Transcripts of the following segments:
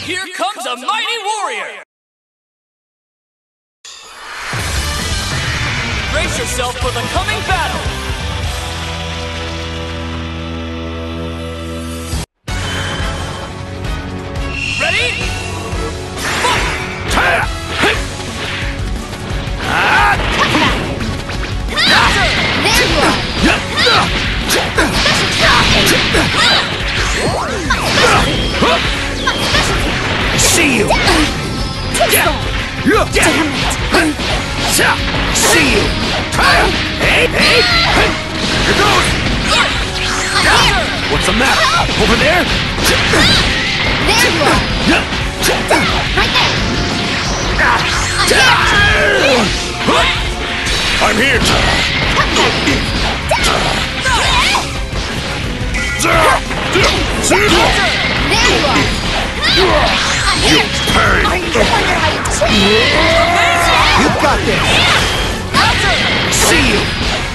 Here comes a mighty warrior! Brace yourself for the coming battle! Ready? Fight! There you are! See you! Damn it! See you! Hey! Here goes! What's the matter? Over there? There you are! Right there! I'm here! There you are! You pain! You got this! See you!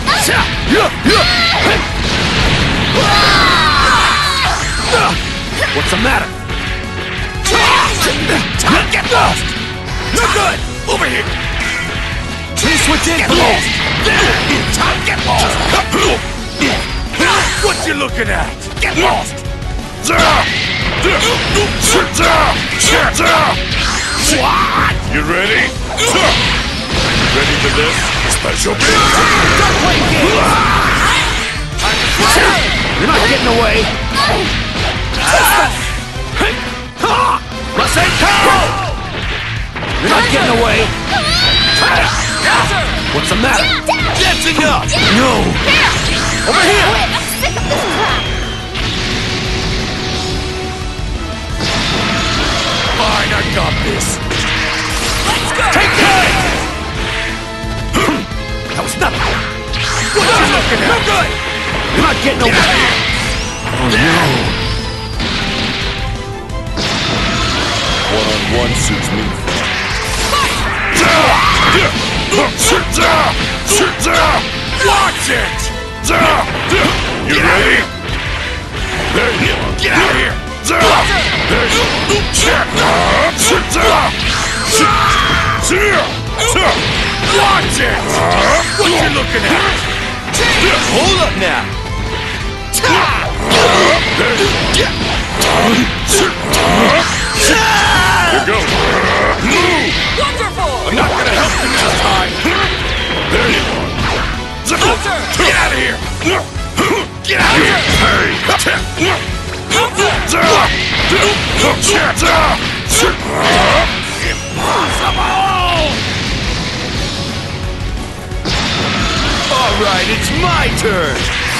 What's the matter? Get lost! No good! Over here! Switch in! Get lost! Get lost! What you looking at? Get lost! What? You ready? Ready for this? Special beam! Don't play games! You're not getting away! You're not getting away! What's the matter? That's enough! No! Over here! I'm sick of this crap! Fine, I got this! Let's go! Take that! That was nothing! What are you looking at? No good! You're not getting away! Oh no! One-on-one suits me. Watch it! You ready? There you are. Get out of here! Watch it! What you looking at? Hold up now! Here goes. Move! Wonderful! I'm not gonna help you this time. There you are. Get out of here! Get out of here! Impossible! All right, it's my turn.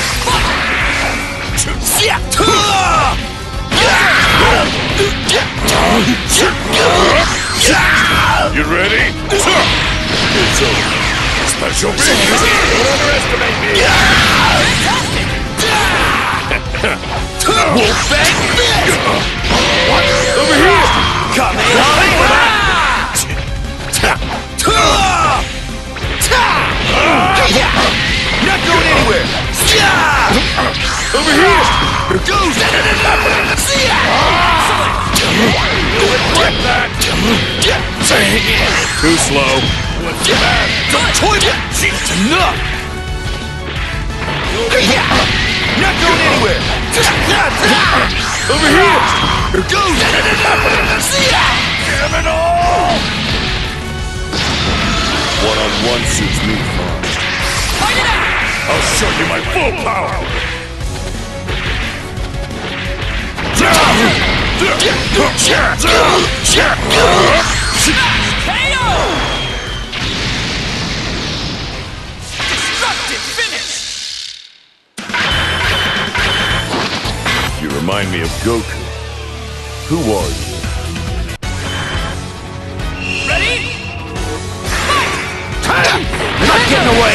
You ready? It's over. Special beam! Don't underestimate me! Wolfbang! What? Over here! Come in! Not going anywhere! Over here! Here goes! Too slow. What's the matter? Don't toilet! It's enough! Not going anywhere! Over here! Here goes! Damn it all! One-on-one suits me fine. I'll show you my full power! KO! Destructive finish! You remind me of Goku. Who are you? Ready? You're not getting away!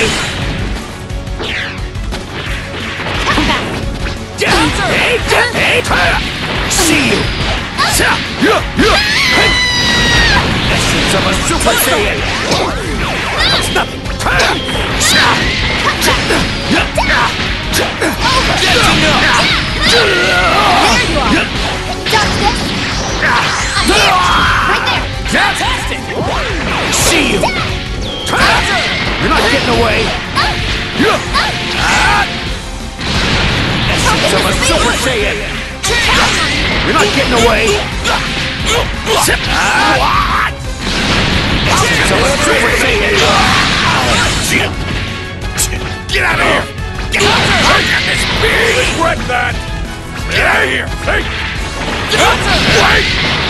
See you! Essence of a Super Saiyan! That's nothing! That's enough! There you are! Dodge this! You're not getting away! You're not getting away! Get out of here! Get out of here! Regret that! Get out of here! Hey! Wait!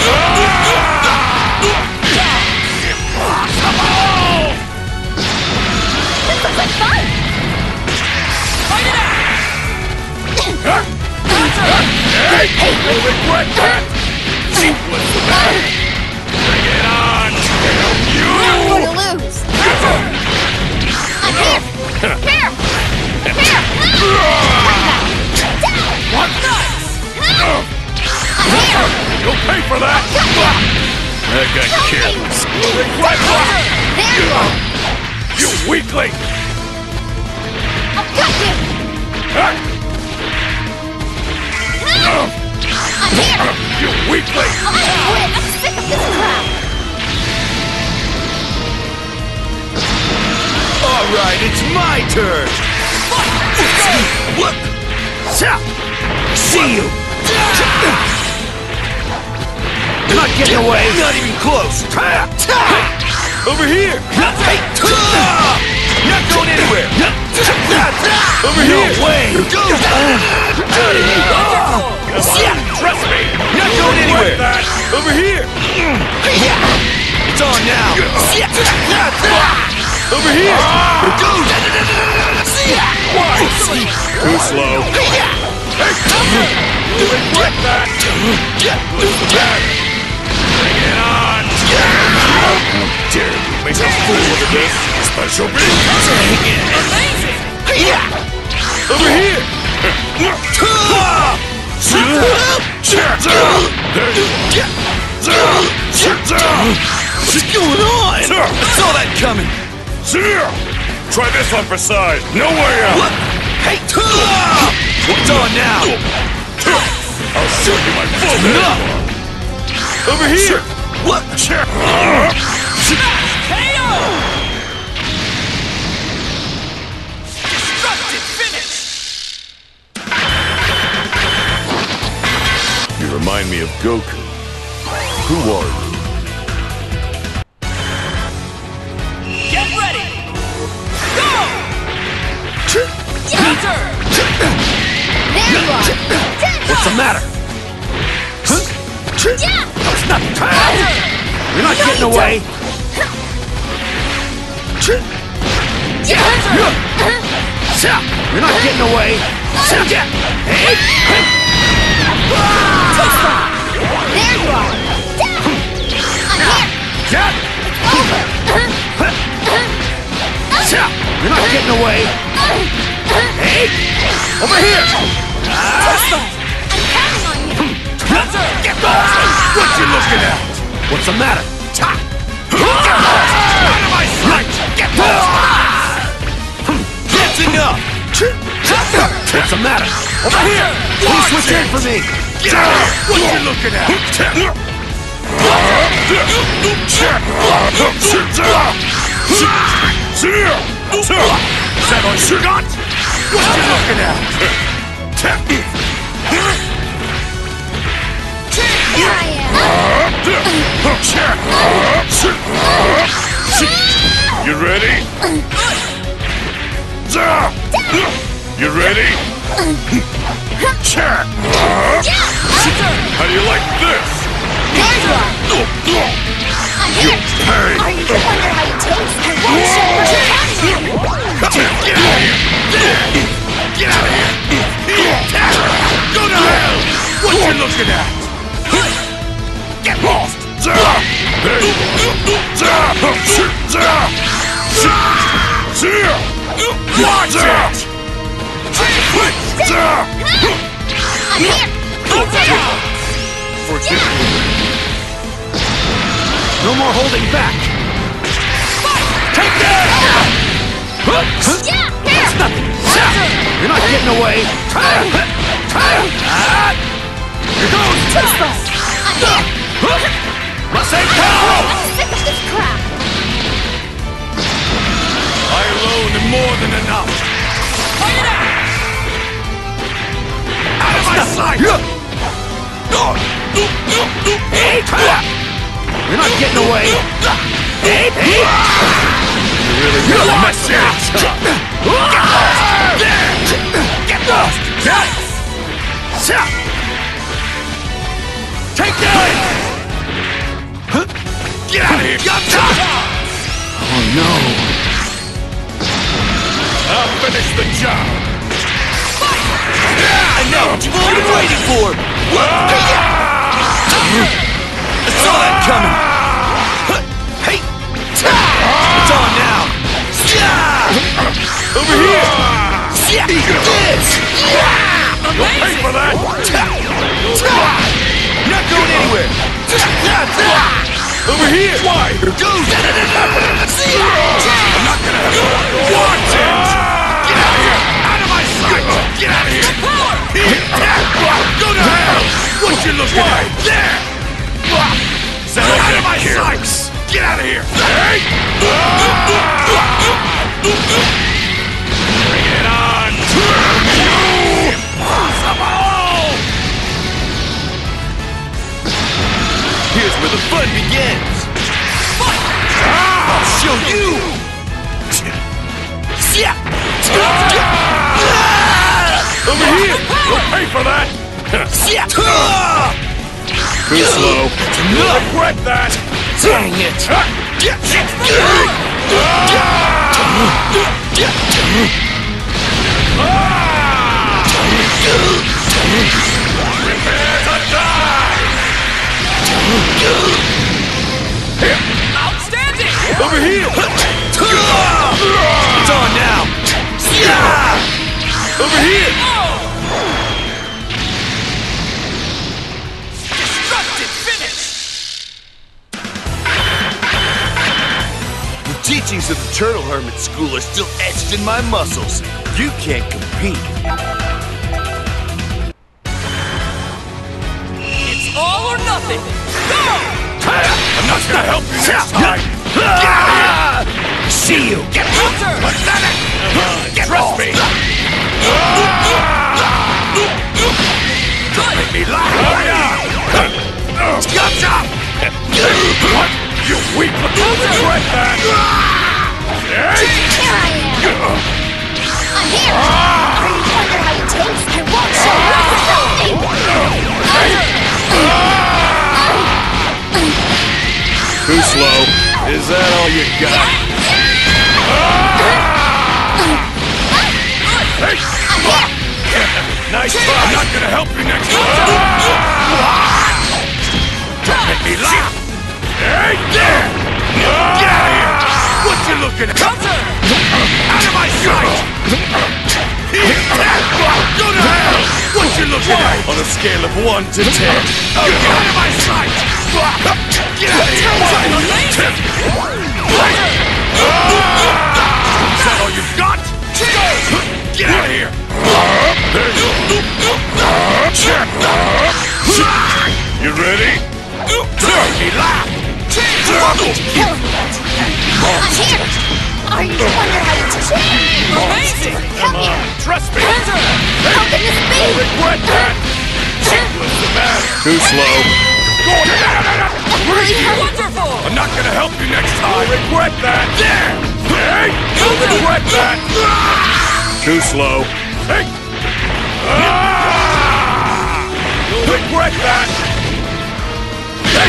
This looks like fun! Fight it out! Hey! You'll regret that! What's the matter? Bring it on! Now more to lose! I'm here! Here! Here! What? I'm here! You'll pay for that! That got careless. You'll regret that! There you are! You weakling! I've got you! I'm here! You weakling! I'm gonna quit! I'm sick of this crap! Alright, it's my turn! What? See you! You're not getting away! Not even close! Over here! Hey! You're not going anywhere! Over here! No way! Trust me! You're not going anywhere! Over here! It's on now! Over here! Why? Too slow! You'll regret that! What's the matter? Bring it on! How dare you make a fool of this? Special being! Amazing! Over here! What's going on? I saw that coming! Try this one for size! No way out! What? Hey! What's on now? I'll show you my full head! Over here! What? KO! Destructive finish! You remind me of Goku. Who are you? Get ready! Go! Counter! There you are! What's the matter? Yeah! It's nothing! You're not getting away! You're not getting away! Hey! There you are! I'm here! Over! You're not getting away! Hey! Over here! I'm counting on you! Get lost! What you looking at? What's the matter? Out of my sight! Get lost! That's enough! What's the matter? Over here! Please switch in for me! Get out of here! What you looking at? Is that all you got? What you looking at? Here I am! You ready? You ready? How do you like this? There you are! I'm here! Are you to wonder how you taste? I won't show you what you're counting on you! Get out of here! Get out of here! Go to hell! What you looking at? Get lost! Watch it! I'm here! No more holding back! Take that! Yeah! Here! That's nothing! You're not getting away! Here goes! Too slow! I'm here! Must say power! I'm sick of this crap! Iron getting away. Hey! You really messed it up. Get lost! Yes! Take that! Get out of here! Oh no! I'll finish the job! I know what you've all been waiting for! I saw that coming! Hey! It's on now! Over here! Eat this! You'll pay for that! Not going anywhere! Over here! Why? Go! I'm not gonna have you! Watch it! Get out of here! Out of my sight! Get out of here! Go to hell! What you looking at? There! Out of my sight! Get out of here! Hey! Bring it on! Impossible! Here's where the fun begins! I'll show you! Over here! You'll pay for that! Too slow. You'll regret that! Dang it! Prepare to die! Outstanding! Over here! It's on now! Over here! Destructive finish! The teachings of the Turtle Hermit School are still etched in my muscles. You can't compete. It's all or nothing! Go! I'm not gonna help you next time! Get out of here! See you! Get Counter! pathetic! Get Trust off! me! Don't make me laugh! Gotcha! What? You weak little regret that! Here I am! I'm here! Are you wondering how it tastes? I won't show you Too slow. Is that all you got? Hey! Nice try! I'm not gonna help you next time! Don't make me laugh! Hey, there! Get out of here! What you looking at? Out of my sight! Go to hell! What you looking at? On a scale of 1 to 10. Get out of my sight! Get out of here! Is that all you've got? Get out of here! You ready? Dirty laugh! I'm here! Are you wondering how it tastes? Amazing! Come here! Trust me! How can this be? Regret that! What's the matter? Too slow. Wonderful! I'm not gonna help you next time! You'll regret that! There! Hey! You'll regret that! Too slow. Hey! You'll regret that! Hey!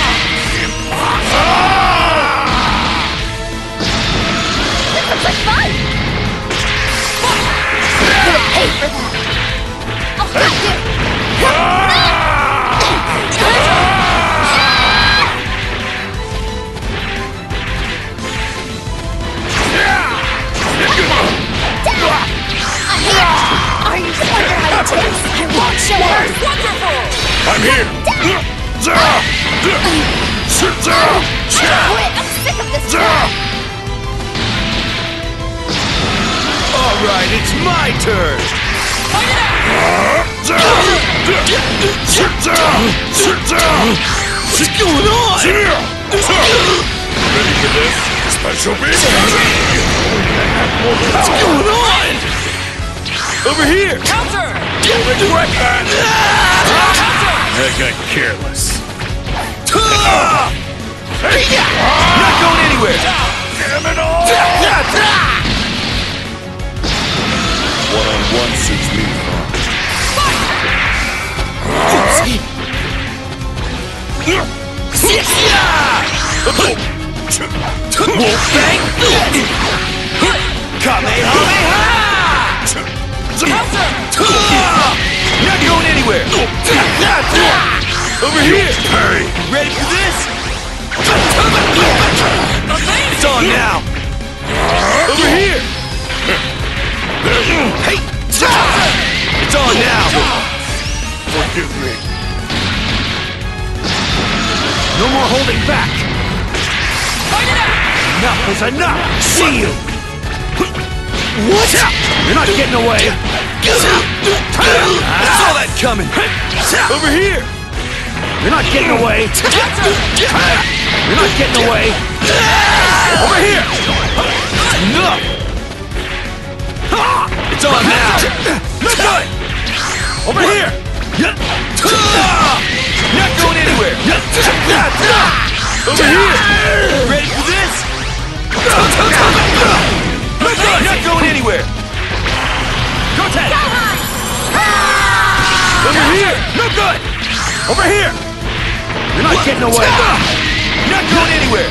This looks like fun! You'll pay for that! I'll have you! I'm here! Are you wondering how it tastes? I won't show you! Wonderful! I'm here! Quit! I'm sick of this crap! All right, it's my turn. Fight it out! What's going on? Ready for this? Special beast? What's going on? Over here! Counter! You'll regret that! Counter! I got careless. Not going anywhere! Damn it all! One-on-one suits me Wolfgang! Kamehameha! Not going anywhere! Over here! Ready for this? It's on now! Over here! Hey! It's on now! Forgive me. No more holding back! Enough is enough! See you! What? You're not getting away! I saw that coming! Over here! You're not getting away! You're not getting away! Over here! Enough! It's on now! Not good! Over here! Not going anywhere! Over here! Ready for this? Not going anywhere! Go ahead! Over here! No good! Over here! You're not getting away! Not going anywhere!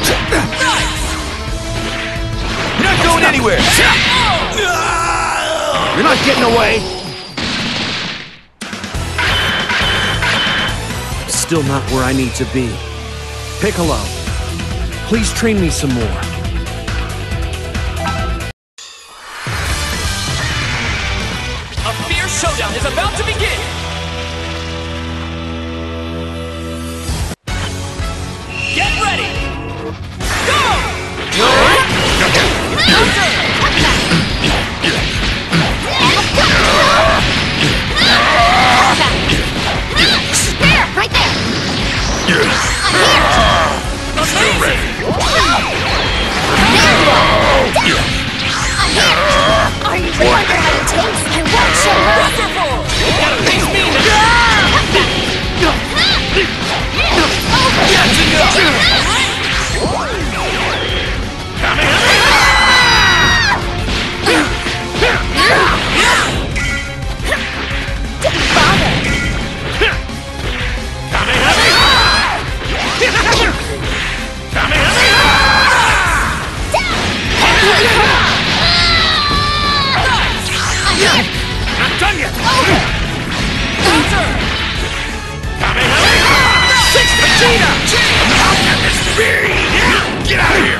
Not going anywhere! You're not getting away! Still not where I need to be. Piccolo, please train me some more. A fierce showdown is about to begin! Get ready! Go! There! Right there! I'm here! Amazing! I'm here! Are you wondering how it tastes? I won't show her! Wonderful! You gotta face me now! Didn't bother! Not done yet! Six Vegeta! Get out of here!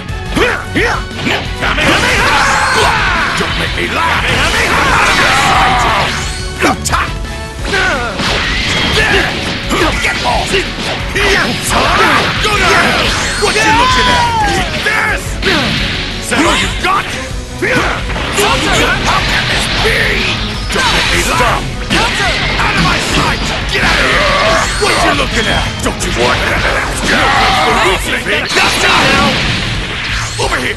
Don't make me laugh! Get off! Go to hell! What you looking at? Eat this! Is that all you've got? How can this be? Don't make me laugh! Out of my sight! Get out of here! What you looking at? Don't you want that? Over here!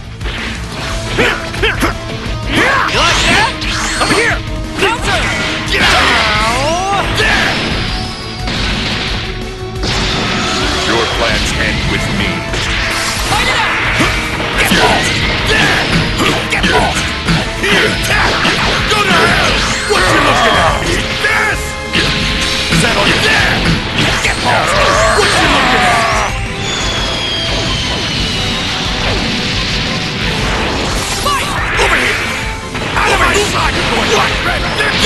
You like that? Over here! Get out of here! There! Your plans end with me. Get lost! There! Get lost! Here! Go to hell! What you looking at? Eat this! Is that all you there? Get lost! What you looking at? Fight! Over here! Out of my sight! You're going right red!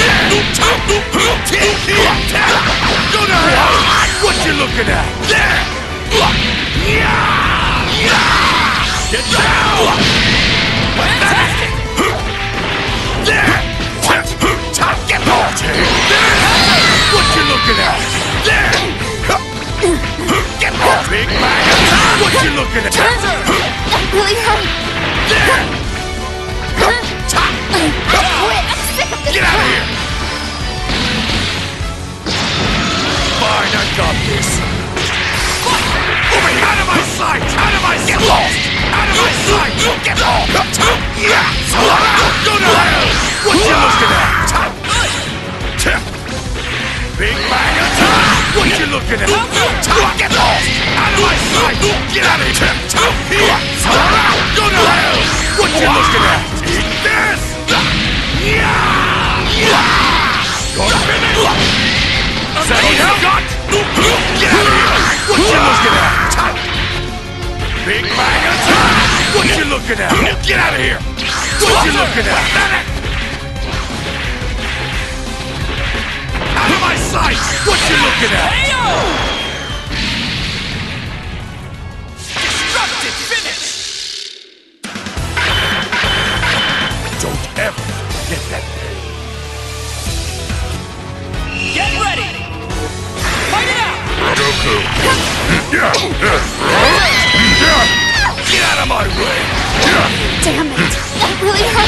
Go to hell! What you looking at? There! Get down! Fantastic! There! Get lost! There! What you looking at? There! Get lost! Big bag of time! What you looking at? That really hurt! There! Quit! I'm sick of this! Get out of here! Fine, I got this. Over here! Out of my sight! Out of my sight! Get lost! Out of my sight! Get lost! Yeah! Go to hell! What you looking at? Big bag of time! What you looking at? Get lost! Out of my sight! Get out of Big bang attack! What you looking at? Get out of here! What you looking at? Out of my sight! What you looking at? Destructive finish! Don't ever get that pain. Get ready! Fight it out! Goku! Get out of my way! Damn it! That really hurt.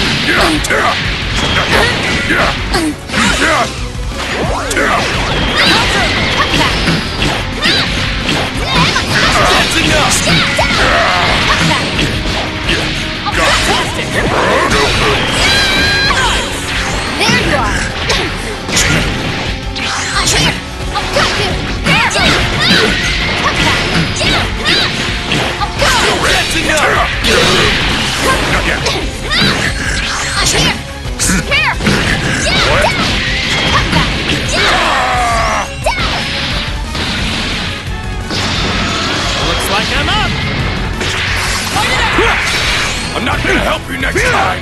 That's enough! Fantastic! There you are. I'm here. I've got you. There. That's enough! Not yet. I'm here. Here. Looks like I'm up! Fight it out! I'm not gonna help you next time!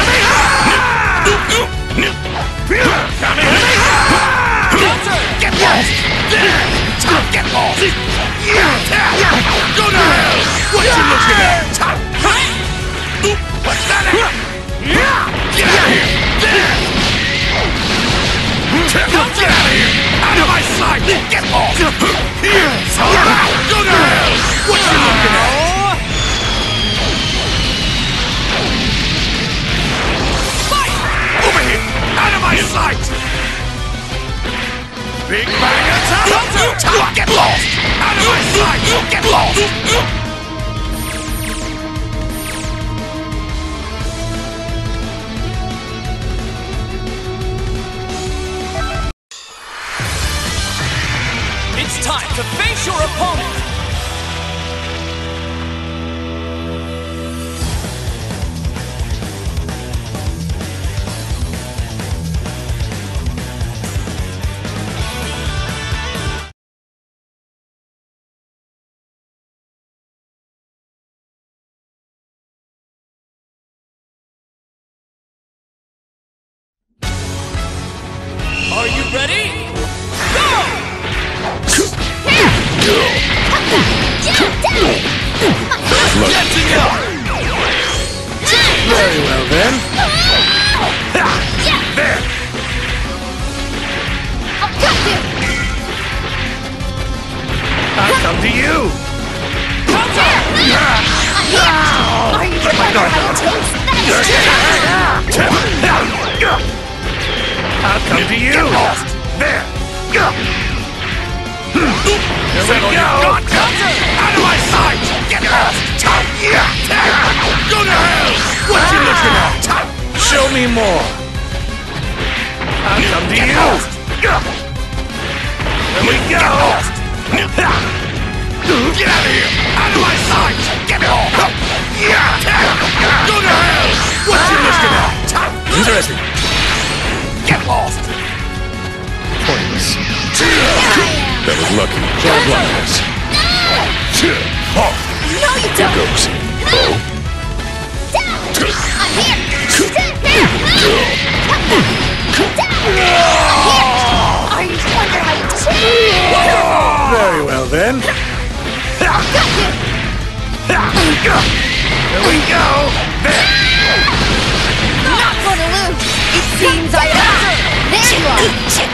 Get lost! Get lost! Go to hell! What you looking at? What's that? Get out of here! Get out of here! Out of my sight! Get lost! Go to hell! What you looking at? Over here! Out of my sight! Big bang attack! Get lost! Out of my sight! Get lost! It's time to face your opponent! Are you ready? Go! That's enough! Very well then. There! I'll come to you! Are you wondering how it tastes? I'll come to you! There! Here we go! Out of my sight! Get lost! Go to hell! What you looking at? Show me more! I'll come to you! Here we go! Get out of here! Out of my sight! Get off! Go to hell! What you looking at? Interesting. Get lost! Pointless. That was lucky. Try blindness. No, you don't. Goes. Oh. I'm here. Are you wondering how it tastes? Very well then. Here we go! There! Not gonna lose. It seems I am. There you are.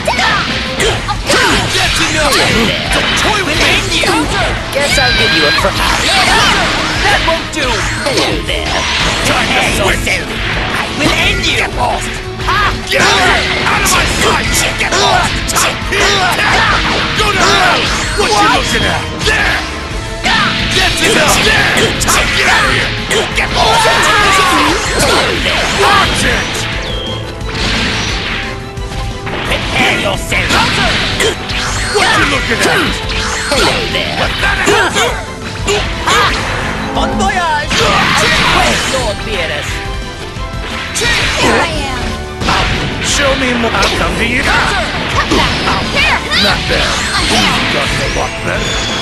That's enough! Don't toy with me! Guess I'll give you a prize. That won't do! Hello there. Time to switch! I will end you. Get lost! Get out of here! Out of my sight! Get lost! Go to hell! What you looking at? There! That's enough! There! Get out of here! Get lost! Watch it! Prepare yourself. What you looking at? Hello there. What's that? Bon voyage. Well, Lord Beerus. Here I am. Show me more. I'll come to you. Here. Not there. You've got a lot better.